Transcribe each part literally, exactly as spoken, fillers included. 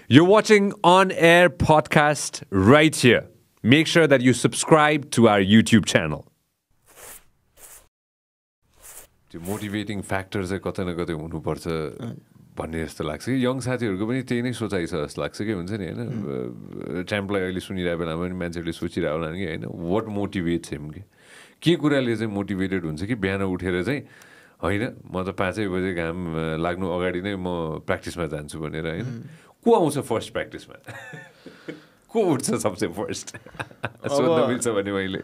You're watching On Air podcast right here. Make sure that you subscribe to our YouTube channel. त्यो motivating factor चाहिँ कतै न कतै हुनुपर्छ भन्ने जस्तो लाग्छ कि यङ साथीहरूको पनि त्यही नै सोचाइ छ जस्तो लाग्छ कि हुन्छ नि होइन च्याम्पलाई अहिले सुनिरहेको बेलामा पनि मान्छेहरूले सोचिरहेको होला कि होइन वाट मोटिभेट्स हिम कि के कुराले चाहिँ मोटिभेटेड हुन्छ कि बिहान उठेर चाहिँ होइन म त पाँचै बजे घाम लाग्नु अगाडि नै म प्र्याक्टिसमा जान्छु भनेर होइन को आउँछ फर्स्ट प्र्याक्टिसमा को उठ्छ सबसे फर्स्ट सोध्न मिल्छ भने मैले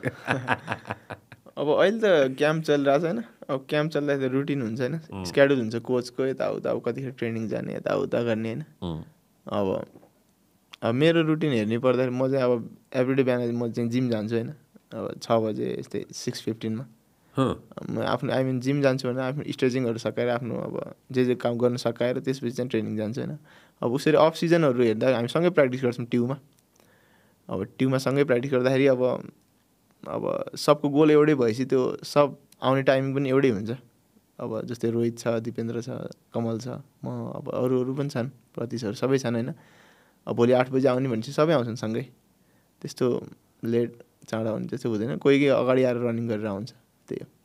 अब अहिले त क्याम्प चलिरहेको छ होइन अब क्याम्प चल्दाखेरि रुटिन हुन्छ होइन स्केड्युल हुन्छ कोचको यताउता अब कतिखेर ट्रेनिङ जाने यताउता गर्ने होइन अब अब मेरो रुटिन हेर्ने पर्दाखेरि म चाहिँ अब एभ्रिडे बिहान म चाहिँ जिम जान्छु होइन अब छ बजे यस्तै सिक्स फिफ्टिनमा म आफ्नो आई मिन जिम जान्छु भने आफ्नो स्ट्रेचिङहरू सकाएर आफ्नो अब जे जे काम गर्न सकाएर त्यसपछि चाहिँ ट्रेनिङ जान्छु होइन अब उसरी अफ सिजनहरू हेर्दा हामी सँगै प्र्याक्टिस गर्छौँ ट्युमा अब ट्युमा सँगै प्र्याक्टिस गर्दाखेरि अब अब सबको गोल एउटै भएपछि त्यो सब आउने टाइमिङ पनि एउटै हुन्छ अब जस्तै रोहित छ दिपेन्द्र छ कमल छ म अब अरू अरू पनि छन् प्रतीशहरू सबै छन् होइन अब भोलि आठ बजी आउने भनेपछि सबै आउँछन् सँगै त्यस्तो लेट चाँडा हुने त्यस्तो हुँदैन कोही कोही अगाडि आएर रनिङ गरेर आउँछ त्यही हो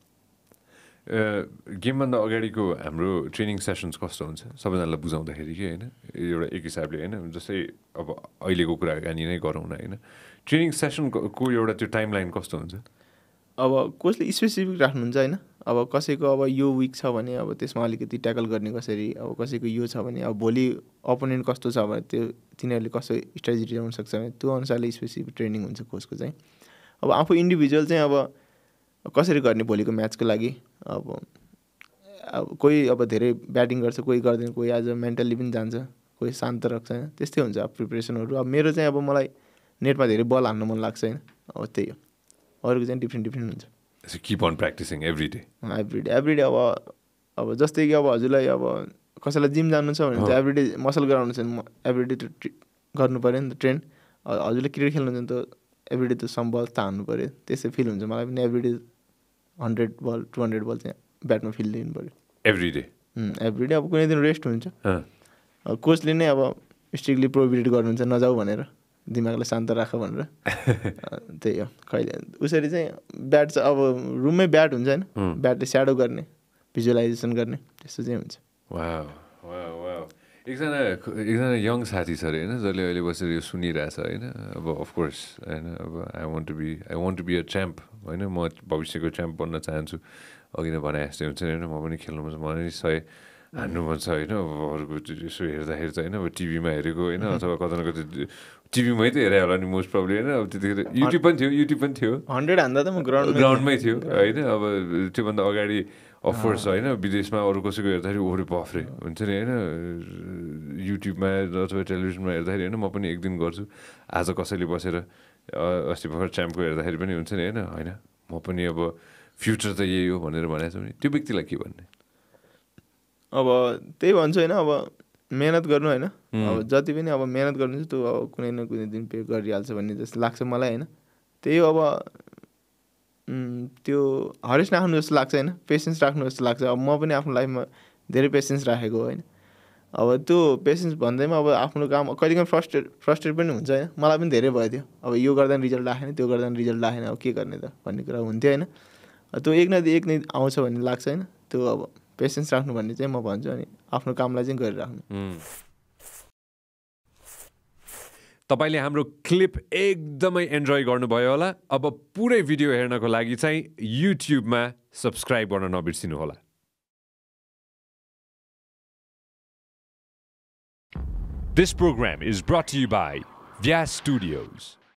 गेमभन्दा अगाडिको हाम्रो ट्रेनिङ सेसन्स कस्तो हुन्छ सबैजनालाई बुझाउँदाखेरि कि होइन एउटा एक हिसाबले होइन जस्तै अब अहिलेको कुराकानी नै गरौँ न होइन ट्रेनिङ सेसनको एउटा त्यो टाइम लाइन कस्तो हुन्छ अब कसले स्पेसिफिक राख्नुहुन्छ होइन अब कसैको अब यो विक छ भने अब त्यसमा अलिकति ट्याकल गर्ने कसरी अब कसैको यो छ भने अब भोलि अपोनेन्ट कस्तो छ भने त्यो तिनीहरूले कस्तो स्ट्रेटेजी ल्याउन सक्छ भने त्यो अनुसारले स्पेसिफिक ट्रेनिङ हुन्छ कोचको चाहिँ अब आफू इन्डिभिजुअल चाहिँ अब कसरी गर्ने भोलिको म्याचको लागि अब अब कोही अब धेरै ब्याटिङ गर्छ कोही गर्दैन कोही आज मेन्टल्ली पनि जान्छ कोही शान्त राख्छ होइन त्यस्तै हुन्छ अब प्रिपरेसनहरू अब मेरो चाहिँ अब मलाई नेटमा धेरै बल हान्न मन लाग्छ होइन अब त्यही हो अरूको चाहिँ डिफ्रेन्ट डिफ्रेन्ट हुन्छ keep on practicing every day every day every day अब अब जस्तै कि अब हजुरलाई अब कसैलाई जिम जानु छ भने चाहिँ एभ्री डे मसल गराउनु छ भने एभ्री डे त्यो गर्नु पऱ्यो नि त ट्रेन हजुरले क्रिकेट खेल्नु छ भने त एभ्री डे त सम बल त हान्नु पऱ्यो त्यस्तै फिल हुन्छ मलाई पनि every day hundred ball to hundred ball चाहिँ ब्याटमा फिल दिनु पऱ्यो एभ्री डे एभ्री डे अब कुनै दिन रेस्ट हुन्छ कोचले नै अब स्ट्रिक्टली प्रोहिबिटेड गर्नुहुन्छ नजाऊ भनेर दिमागलाई शान्त राख भनेर त्यही हो कहिले उसरी चाहिँ ब्याट चाहिँ अब रुममै ब्याट हुन्छ होइन ब्याटले स्याडो गर्ने भिजुअलाइजेसन गर्ने त्यस्तो चाहिँ हुन्छ एकजना एकजना यङ साथी छ अरे होइन जसले अहिले बसेर यो सुनिरहेछ होइन अब अफकोर्स होइन अब I want to be I want to be a champ होइन म भविष्यको च्याम्प बन्न चाहन्छु अघि नै भने जस्तै हुन्छ नि होइन म पनि खेल्नु मन छ मलाई नि सय हान्नु मन छ होइन अब अरूको यसो हेर्दाखेरि चाहिँ होइन अब टिभीमा हेरेको होइन अथवा कता न कता टिभीमै त हेरेँ होला नि मोस्ट प्रब्लम होइन अब त्यतिखेर युट्युब पनि थियो युट्युब पनि थियो हन्ड्रेड हान्दा त म ग्राउन्ड ग्राउन्डमै थियो होइन अब त्योभन्दा अगाडि अफकोर्स होइन विदेशमा अरू कसैको हेर्दाखेरि ओरे बफ्रे हुन्छ नि होइन युट्युबमा अथवा टेलिभिजनमा हेर्दाखेरि होइन म पनि एक दिन गर्छु आज कसैले बसेर अस्ति भर्खर च्याम्पको हेर्दाखेरि पनि हुन्छ नि होइन होइन म पनि अब फ्युचर त यही हो भनेर भनेको छु नि त्यो व्यक्तिलाई के भन्ने अब त्यही भन्छु होइन अब मेहनत गर्नु होइन अब जति पनि अब मेहनत गर्नु चाहिँ त्यो अब कुनै न कुनै दिन पे गरिहाल्छ भन्ने जस्तो लाग्छ मलाई होइन त्यही हो अब त्यो हरेस राख्नु जस्तो लाग्छ होइन पेसेन्स राख्नु जस्तो लाग्छ अब म पनि आफ्नो लाइफमा धेरै पेसेन्स राखेको होइन अब त्यो पेसेन्स भन्दैमा अब आफ्नो काम कहिलेकाहीँ फ्रस्ट्रेट फ्रस्ट्रेट पनि हुन्छ होइन मलाई पनि धेरै भयो थियो अब यो गर्दा पनि रिजल्ट राखेन त्यो गर्दा पनि रिजल्ट राखेन अब के गर्ने त भन्ने कुरा हुन्थ्यो होइन त्यो एक न एक नै आउँछ भन्ने लाग्छ होइन त्यो अब पेसेन्स राख्नु भन्ने चाहिँ म भन्छु अनि आफ्नो कामलाई चाहिँ गरिराख्नु तपाईले हाम्रो क्लिप एकदमै एन्जोय गर्नुभयो होला अब पुरै भिडियो हेर्नको लागि चाहिँ युट्युबमा सब्स्क्राइब गर्न नबिर्सिनु होला This program is brought to you by Vyas Studios.